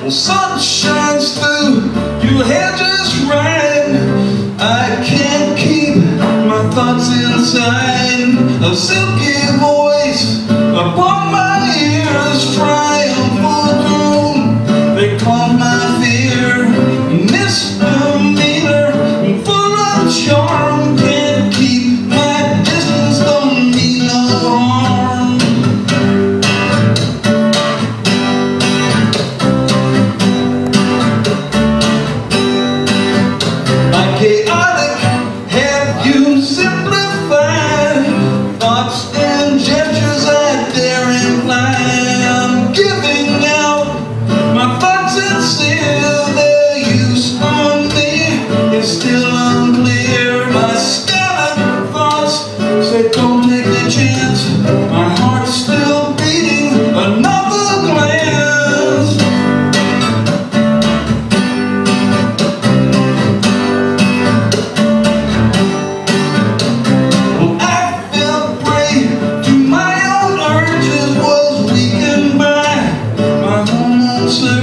The sun shines through your hair just right. I can't keep my thoughts inside. A silky voice upon my ears, triumphal tune. They call my fear misdemeanor, full of charm. Can't keep my distance, don't mean no harm. Chaotic, have you simplified thoughts and gestures I dare imply? I'm giving out my thoughts and still their use on me is still unclear. My scattered thoughts say don't take the chance. My heart's still beating another glance. So